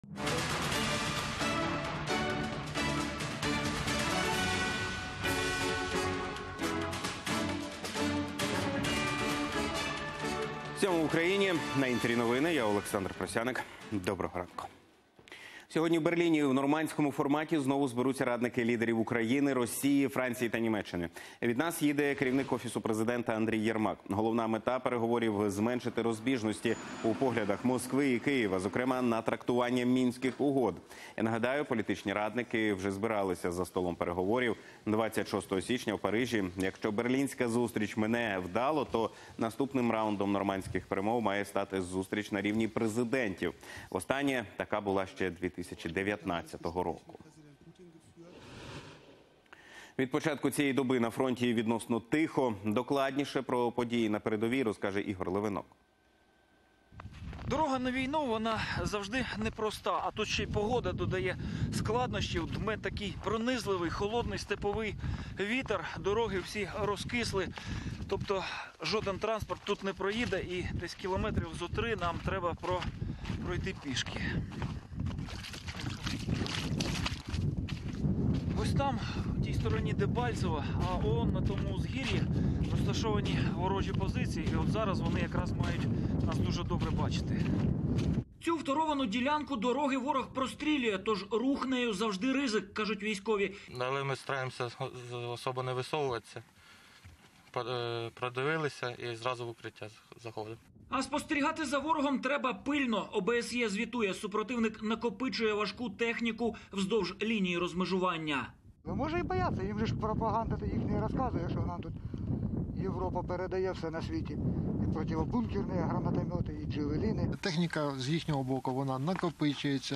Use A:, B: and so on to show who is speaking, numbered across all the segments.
A: Всьому в Україні. На Інтері новини. Я Олександр Просяник. Доброго ранку. Сьогодні в Берліні в нормандському форматі знову зберуться радники лідерів України, Росії, Франції та Німеччини. Від нас їде керівник Офісу президента Андрій Єрмак. Головна мета переговорів – зменшити розбіжності у поглядах Москви і Києва, зокрема на трактування Мінських угод. Я нагадаю, політичні радники вже збиралися за столом переговорів 26 січня в Парижі. Якщо берлінська зустріч мине вдало, то наступним раундом нормандських перемов має стати зустріч на рівні президентів. Востаннє така була ще 2019 року. Від початку цієї доби на фронті відносно тихо. Докладніше про події на передовій розкаже Ігор Левинок.
B: Дорога на війну, вона завжди непроста, а тут ще й погода додає складнощів. Дме такий пронизливий, холодний степовий вітер, дороги всі розкисли, тобто жоден транспорт тут не проїде і десь кілометрів зо 3 нам треба пройти пішки. Ось там, в тій стороні Дебальцево, а он на тому узгір'ї розташовані ворожі позиції, і от зараз вони якраз мають нас дуже добре бачити. Цю второвану ділянку дороги ворог прострілює, тож рух нею завжди ризик, кажуть військові.
C: Але ми стараємося особо не висовуватися, продивилися і зразу в укриття заходимо.
B: А спостерігати за ворогом треба пильно. ОБСЄ звітує, супротивник накопичує важку техніку вздовж лінії розмежування.
D: Ну, може і бояться, їм же ж пропаганда їх не розказує, що нам тут Європа передає все на світі. І противобункерні гранатомети, і джевеліни.
E: Техніка з їхнього боку, вона накопичується.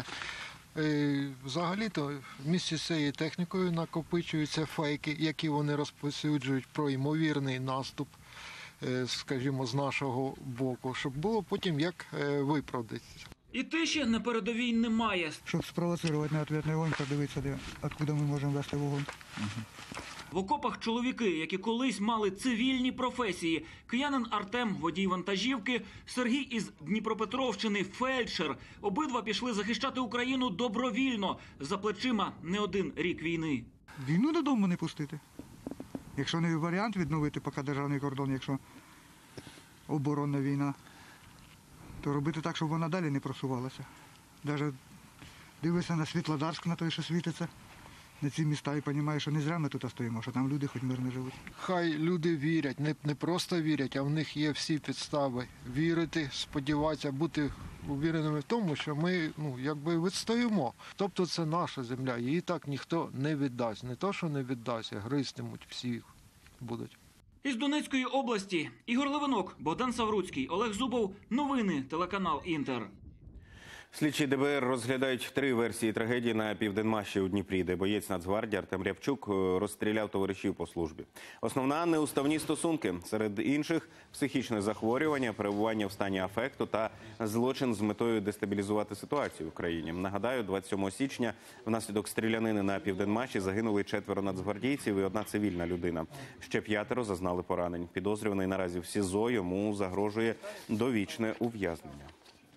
E: Взагалі-то в місті з цією технікою накопичуються фейки, які вони розповсюджують про ймовірний наступ, скажімо, з нашого боку, щоб було потім як виправдатися.
B: І тиші на передовій немає.
D: Щоб спровоцирувати на відповідний вогонь, подивитися, откуда ми можемо вести вогонь.
B: В окопах чоловіки, які колись мали цивільні професії. Киянин Артем – водій вантажівки, Сергій із Дніпропетровщини – фельдшер. Обидва пішли захищати Україну добровільно. За плечима не один рік війни.
D: Війну додому не пустити. Якщо не варіант відновити поки державний кордон, якщо оборонна війна, то робити так, щоб вона далі не просувалася. Навіть дивишся на Світлодарськ, на той, що світиться, на ці міста і розумієш, що не зря ми тут стоїмо, що там люди хоч мирно живуть.
E: Хай люди вірять, не просто вірять, а в них є всі підстави вірити, сподіватися, бути увіреними в тому, що ми якби відстоїмо. Тобто це наша земля, її так ніхто не віддасть. Не то, що не віддасть, а гризтимуть всі будуть.
B: Із Донецької області Ігор Левинок, Богдан Савруцький, Олег Зубов. Новини, телеканал «Інтер».
A: Слідчі ДБР розглядають 3 версії трагедії на Південмаші у Дніпрі, де боєць Нацгвардії Артем Рябчук розстріляв товаришів по службі. Основна – неуставні стосунки. Серед інших – психічне захворювання, перебування в стані афекту та злочин з метою дестабілізувати ситуацію в країні. Нагадаю, 27 січня внаслідок стрілянини на Південмаші загинули 4 нацгвардійців і 1 цивільна людина. Ще 5 зазнали поранень. Підозрюваний наразі в СІЗО, йому загрожує довічне ув'язнення.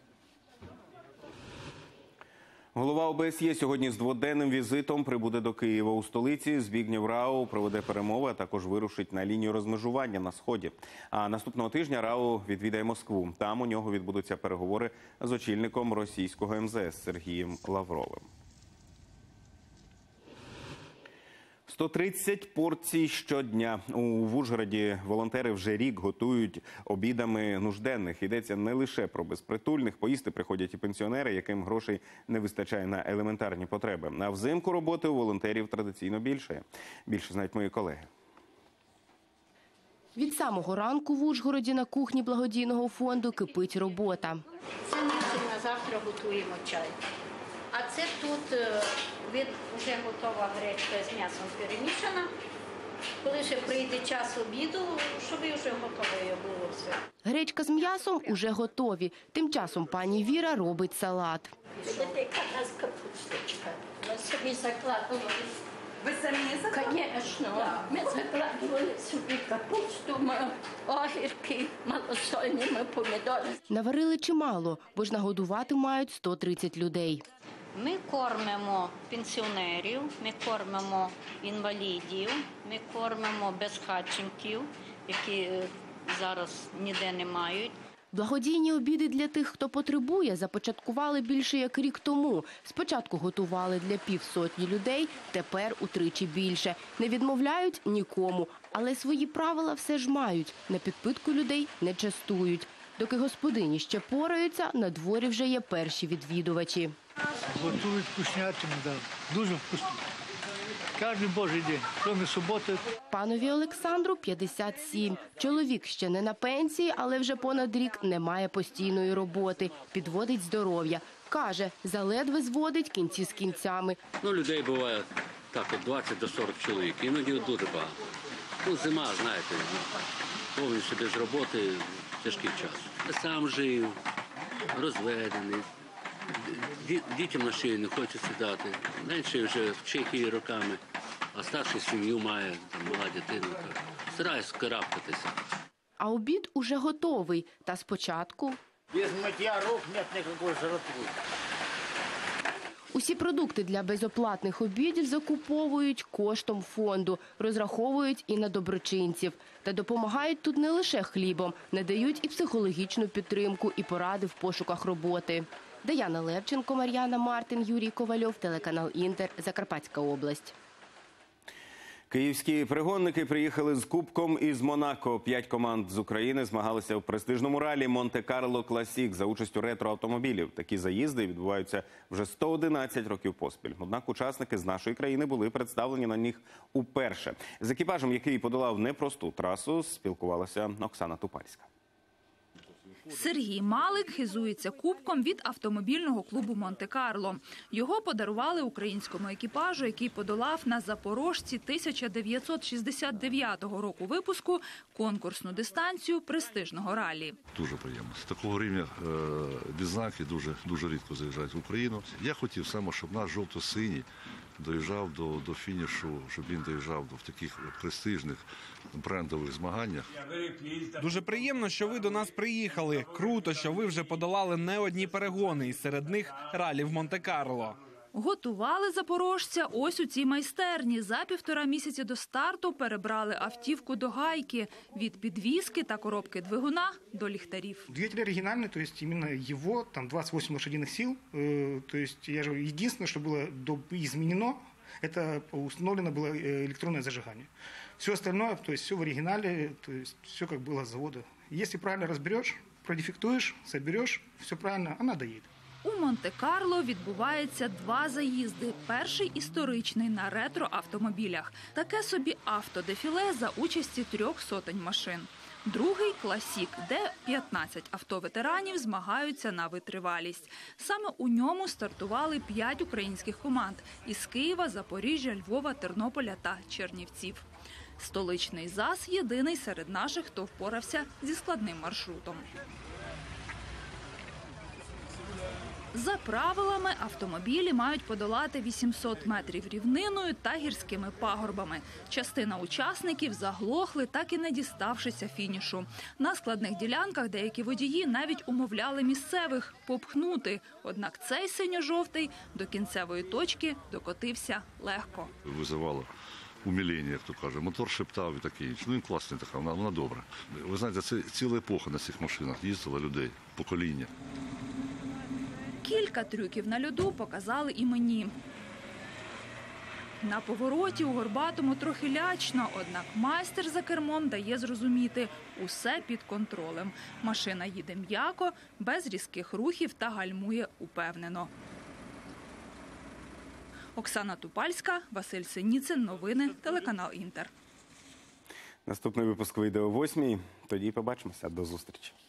A: Голова ОБСЄ сьогодні з 2-денним візитом прибуде до Києва. У столиці Збігнєв Рау проведе перемови, а також вирушить на лінію розмежування на Сході. А наступного тижня Рау відвідає Москву. Там у нього відбудуться переговори з очільником російського МЗС Сергієм Лавровим. 130 порцій щодня. У Ужгороді волонтери вже рік готують обідами нужденних. Йдеться не лише про безпритульних. Поїсти приходять і пенсіонери, яким грошей не вистачає на елементарні потреби. А взимку роботи у волонтерів традиційно більше. Більше знають мої колеги.
F: Від самого ранку в Ужгороді на кухні благодійного фонду кипить робота.
G: Це ми на завтра готуємо чай. А це тут вже готова гречка з м'ясом перемішана. Коли ще прийде час обіду, щоб вже готове було все.
F: Гречка з м'ясом уже готові. Тим часом пані Віра робить салат.
G: Це така у нас капусточка. Ми собі закладували.
H: Ви самі закладували?
G: Звісно. Ми закладували собі капусту, огірки, малосольні, помідори.
F: Наварили чимало, бо ж нагодувати мають 130 людей.
G: Ми кормимо пенсіонерів, ми кормимо інвалідів, ми кормимо безхатченків, які зараз ніде не мають.
F: Благодійні обіди для тих, хто потребує, започаткували більше як рік тому. Спочатку готували для 50 людей, тепер утричі більше. Не відмовляють нікому, але свої правила все ж мають. На підпитку людей не частують. Доки господині ще пораються, на дворі вже є перші відвідувачі.
I: Готують вкуснятину, да. Дуже вкусно. Кожен божий день, крім суботи.
F: Панові Олександру 57. Чоловік ще не на пенсії, але вже понад рік не має постійної роботи. Підводить здоров'я. Каже, заледве зводить кінці з кінцями.
J: Людей буває так, від 20 до 40 чоловік. Іноді дуже багато. Зима, знаєте, повністю без роботи, тяжкий час. Я сам жив, розведений. Дітям на шию не хочу сідати. Менше вже в Чехії роками, а старший сім'ю має, там, мала дитина. Стараюсь карабкатися.
F: А обід уже готовий. Та спочатку...
I: Без миття рук нет ніякої жратви.
F: Усі продукти для безоплатних обідів закуповують коштом фонду, розраховують і на доброчинців. Та допомагають тут не лише хлібом, надають і психологічну підтримку, і поради в пошуках роботи. Даяна Левченко, Мар'яна Мартин, Юрій Ковальов, телеканал «Інтер», Закарпатська область.
A: Київські перегонники приїхали з кубком із Монако. 5 команд з України змагалися в престижному ралі «Монте-Карло Класік» за участю ретро-автомобілів. Такі заїзди відбуваються вже 111 років поспіль. Однак учасники з нашої країни були представлені на них уперше. З екіпажем, який подолав непросту трасу, спілкувалася Оксана Тупальська.
K: Сергій Малик хизується кубком від автомобільного клубу «Монте-Карло». Його подарували українському екіпажу, який подолав на Запорожці 1969 року випуску конкурсну дистанцію престижного ралі.
L: Дуже приємно. З такого рівня відзнаки дуже рідко заїжджають в Україну. Я хотів саме, щоб наш жовто-синій доїжджав до фінішу, щоб він доїжджав в таких престижних брендових змаганнях.
M: Дуже приємно, що ви до нас приїхали. Круто, що ви вже подолали не одні перегони, і серед них ралі в Монте-Карло.
K: Готували запорожця ось у цій майстерні. За 1,5 місяці до старту перебрали автівку до гайки. Від підвіски та коробки двигуна до ліхтарів.
N: Двигатель оригинальный, то есть именно его, там 28 лошадиных сил. То есть я же единственное, что было изменено, это установлено было электронное зажигание. Все остальное, то есть все в оригинале, то есть все как было с завода. Если правильно разберешь, продефектуешь, соберешь, все правильно, она доедет.
K: У Монте-Карло відбувається 2 заїзди. Перший – історичний на ретро-автомобілях. Таке собі автодефіле за участі 300 машин. Другий – класік, де 15 автоветеранів змагаються на витривалість. Саме у ньому стартували 5 українських команд – із Києва, Запоріжжя, Львова, Тернополя та Чернівців. Столичний ЗАЗ – єдиний серед наших, хто впорався зі складним маршрутом. За правилами, автомобілі мають подолати 800 метрів рівниною та гірськими пагорбами. Частина учасників заглохли, так і не діставшися фінішу. На складних ділянках деякі водії навіть умовляли місцевих попхнути. Однак цей синьо-жовтий до кінцевої точки докотився легко.
L: Визивало умилення, як то каже. Мотор шептав і таке інше. Ну, він класний така, вона добра. Ви знаєте, це ціла епоха на цих машинах. Їздило людей, покоління.
K: Кілька трюків на льоду показали і мені. На повороті у горбатому трохи лячно, однак майстер за кермом дає зрозуміти – усе під контролем. Машина їде м'яко, без різких рухів та гальмує упевнено. Оксана Тупальська, Василь Синіцин. Новини, телеканал «Інтер».
A: Наступний випуск вийде о 8:00. Тоді побачимося. До зустрічі.